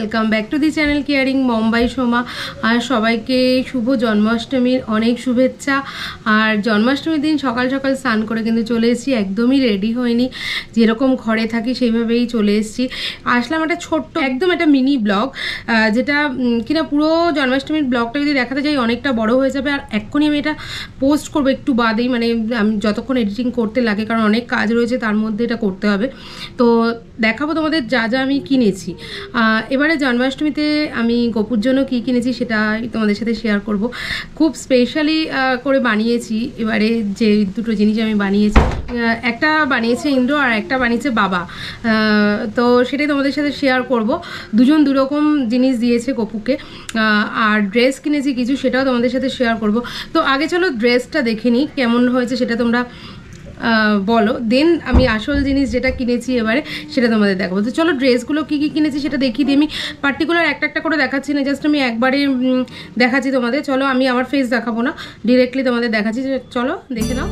Welcome back to the channel caring Mumbai Soma. আর সবাইকে শুভ জন্মাষ্টমীর অনেক শুভেচ্ছা। আর জন্মাষ্টমীর দিন সকাল সকাল স্নান করে কিন্তু চলে এসেছি, একদমই রেডি হয়নি, যেরকম ঘরে থাকি সেইভাবেই চলে এসেছি। আসলাম একটা ছোট্ট একদম একটা মিনি ব্লগ, যেটা কিনা পুরো জন্মাষ্টমীর ব্লগটা যদি দেখাতে যাই অনেকটা বড় হয়ে যাবে। আর এক্ষুনি আমি এটা পোস্ট করবো একটু বাদেই, মানে আমি যতক্ষণ এডিটিং করতে লাগে, কারণ অনেক কাজ রয়েছে তার মধ্যে এটা করতে হবে। তো দেখাবো তোমাদের যা যা আমি কিনেছি। এবারে জন্মাষ্টমীতে আমি গোপুর জন্য কী কিনেছি সেটাই তোমাদের সাথে শেয়ার করব। খুব স্পেশালি করে বানিয়েছি এবারে যে দুটো জিনিস আমি বানিয়েছি, একটা বানিয়েছে ইন্দ্র আর একটা বানিয়েছে বাবা। তো সেটাই তোমাদের সাথে শেয়ার করব। দুজন দুরকম জিনিস দিয়েছে গোপুকে। আর ড্রেস কিনেছি কিছু, সেটাও তোমাদের সাথে শেয়ার করব। তো আগে চলো ড্রেসটা দেখে নিই কেমন হয়েছে, সেটা তোমরা বলো, দেন আমি আসল জিনিস যেটা কিনেছি এবারে সেটা তোমাদের দেখাবো। তো চলো ড্রেসগুলো কী কী কিনেছি সেটা দেখিয়ে দিই। আমি পার্টিকুলার একটা একটা করে দেখাচ্ছি না, জাস্ট আমি একবারে দেখাচ্ছি তোমাদের। চলো আমি আমার ফেস দেখাবো না, ডিরেক্টলি তোমাদের দেখাচ্ছি, চলো দেখে নাও।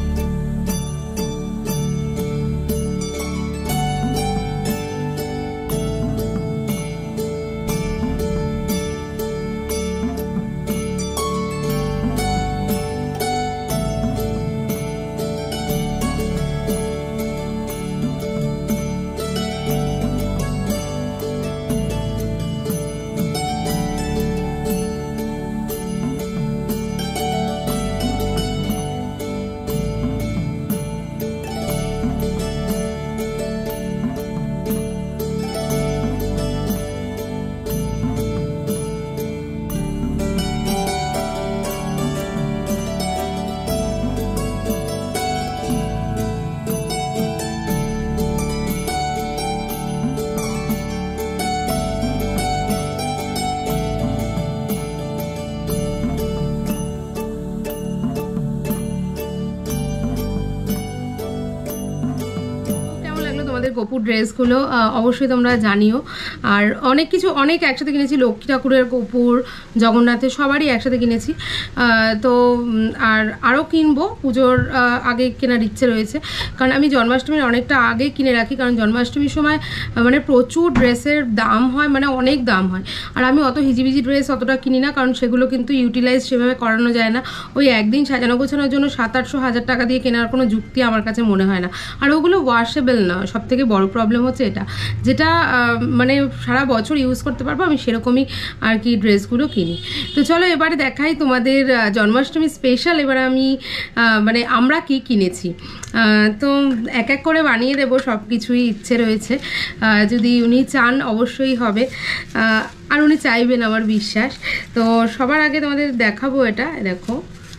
গোপুর ড্রেসগুলো অবশ্যই তোমরা জানিও। আর অনেক কিছু অনেক একসাথে কিনেছি, লক্ষ্মী ঠাকুরের, গোপুর, জগন্নাথের, সবারই একসাথে কিনেছি। তো আর আরও কিনবো, পুজোর আগে কেনার ইচ্ছে রয়েছে, কারণ আমি জন্মাষ্টমীর অনেকটা আগে কিনে রাখি, কারণ জন্মাষ্টমীর সময় মানে প্রচুর ড্রেসের দাম হয়, মানে অনেক দাম হয়। আর আমি অত হিজিবিজি ড্রেস অতটা কিনি না, কারণ সেগুলো কিন্তু ইউটিলাইজ সেভাবে করানো যায় না। ওই একদিন সাজানো গোছানোর জন্য 700-800 টাকা দিয়ে কেনার কোনো যুক্তি আমার কাছে মনে হয় না। আর ওগুলো ওয়াশেবল না, সব থেকে বড় প্রবলেম হচ্ছে এটা, যেটা মানে সারা বছর ইউজ করতে পারবো, আমি সেরকমই আর কি ড্রেসগুলো কিনি। তো চলো এবারে দেখাই তোমাদের জন্মাষ্টমী স্পেশাল এবার আমি মানে আমরা কি কিনেছি। তো এক এক করে বানিয়ে দেবো, সব কিছুই ইচ্ছে রয়েছে, যদি উনি চান অবশ্যই হবে, আর উনি চাইবেন আমার বিশ্বাস। তো সবার আগে তোমাদের দেখাবো এটা, দেখো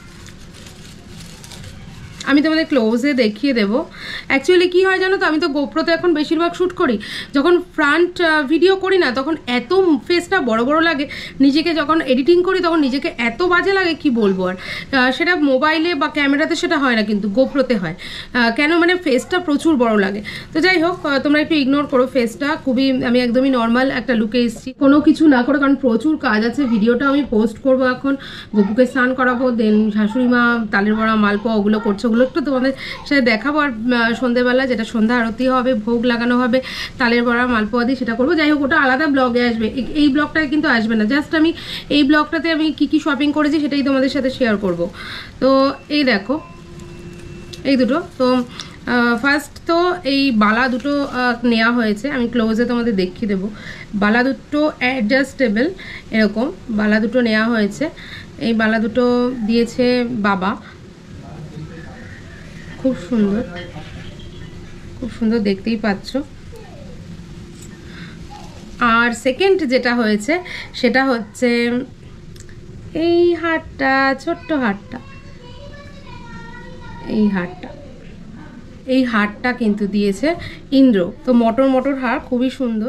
আমি তোমাদের ক্লোজে দেখিয়ে দেবো। অ্যাকচুয়ালি কী হয় জানো তো, আমি তো গোপ্রোতে এখন বেশিরভাগ শ্যুট করি, যখন ফ্রন্ট ভিডিও করি না তখন এত ফেসটা বড় বড় লাগে, নিজেকে যখন এডিটিং করি তখন নিজেকে এত বাজে লাগে কি বলবো। আর সেটা মোবাইলে বা ক্যামেরাতে সেটা হয় না, কিন্তু গোপ্রোতে হয়। কেন, মানে ফেসটা প্রচুর বড় লাগে। তো যাই হোক, তোমরা একটু ইগনোর করো ফেসটা, খুবই আমি একদমই নর্মাল একটা লুকে এসেছি, কোনো কিছু না করে, কারণ প্রচুর কাজ আছে। ভিডিওটা আমি পোস্ট করবো এখন, গোপুকে স্নান করাবো, দেন শাশুড়ি মা তালের বড়া, মালপোয়া ওগুলো করছে, ওগুলো একটু তোমাদের সাথে দেখাবো। আর সন্ধ্যেবেলা যেটা সন্ধ্যা আরতি হবে, ভোগ লাগানো হবে তালের বড়া মালপোয়া দিয়ে, সেটা করবো। যাই হোক, ওটা আলাদা ব্লগে আসবে, এই ব্লগটায় কিন্তু আসবে না। জাস্ট আমি এই ব্লগটাতে আমি কি কি শপিং করেছি সেটাই তোমাদের সাথে শেয়ার করব। তো এই দেখো এই দুটো, তো ফার্স্ট তো এই বালা দুটো নেওয়া হয়েছে, আমি ক্লোজে তোমাদের দেখিয়ে দেবো। বালা দুটো অ্যাডজাস্টেবল, এরকম বালা দুটো নেওয়া হয়েছে। এই বালা দুটো দিয়েছে বাবা, খুব সুন্দর, খুব সুন্দর, দেখতেই পাচ্ছ। আর সেকেন্ড যেটা হয়েছে সেটা হচ্ছে এই হারটা, ছোট্ট হারটা, এই হারটা কিন্তু দিয়েছে ইন্দ্র। তো মটর মটর হার, খুবই সুন্দর।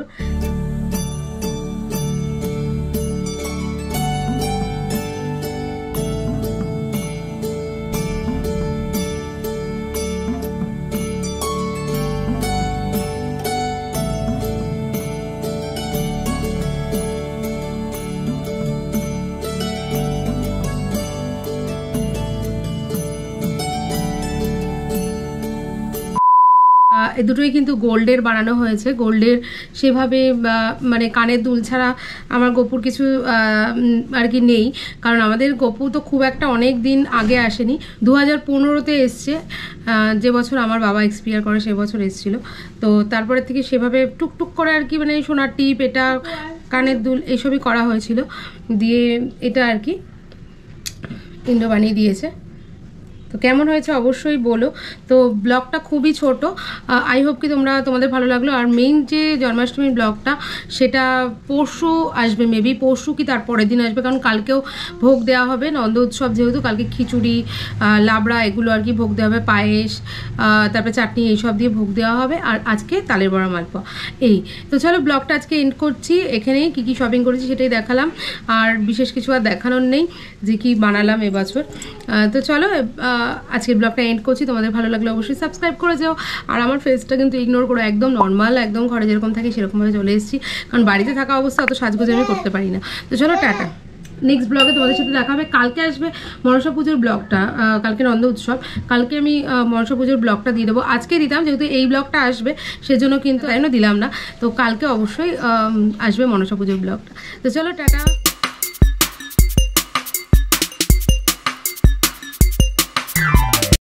এই দুটোই কিন্তু গোল্ডের বানানো হয়েছে, গোল্ডের সেভাবে মানে কানের দুল ছাড়া আমার গপুর কিছু আর কি নেই, কারণ আমাদের গপু তো খুব একটা অনেক দিন আগে আসেনি, 2015-তে এসছে, যে বছর আমার বাবা এক্সপায়ার করে সে বছর এসেছিল। তো তারপরে থেকে সেভাবে টুকটুক করে আর কি মানে সোনার টিপ, এটা কানের দুল এইসবই করা হয়েছিল, দিয়ে এটা আর কি ইন্দ্র বানিয়ে দিয়েছে। তো কেমন হয়েছে অবশ্যই বলো। তো ব্লগটা খুবই ছোট, আই হোপ কি তোমাদের ভালো লাগলো। আর মেইন যে জন্মাষ্টমীর ব্লগটা সেটা পরশু আসবে, মেবি পরশু কি তারপরের দিন আসবে, কারণ কালকেও ভোগ দেওয়া হবে নন্দ উৎসব, যেহেতু কালকে খিচুড়ি, লাবড়া এগুলো আর কি ভোগ দেওয়া হবে, পায়েস, তারপরে চাটনি এইসব দিয়ে ভোগ দেওয়া হবে, আর আজকে তালের বড়া মালপোয়া। এই তো চলো ব্লগটা আজকে এন্ড করছি, এখানেই কী কী শপিং করেছি সেটাই দেখালাম, আর বিশেষ কিছু আর দেখানোর নেই যে কি বানালাম এবছর। তো চলো আজকের ব্লগটা এন্ড করছি, তোমাদের ভালো লাগলে অবশ্যই সাবস্ক্রাইব করে যাও, আর আমার ফেসটা কিন্তু ইগনোর করো, একদম নর্মাল, একদম ঘরে যেরকম থাকে সেরকমভাবে চলে এসেছি, কারণ বাড়িতে থাকা অবস্থা অত সাজগোজ আমি করতে পারি না। তো চলো টাটা, নেক্সট ব্লগে তোমাদের সাথে দেখা হবে। কালকে আসবে মনসা পুজোর ব্লগটা, কালকে নন্দ উৎসব, কালকে আমি মনসা পুজোর ব্লগটা দিয়ে দেবো, আজকে দিতাম যেহেতু এই ব্লগটা আসবে সেজন্য, কিন্তু তাই না দিলাম না। তো কালকে অবশ্যই আসবে মনসা পুজোর ব্লগটা। তো চলো টাটা।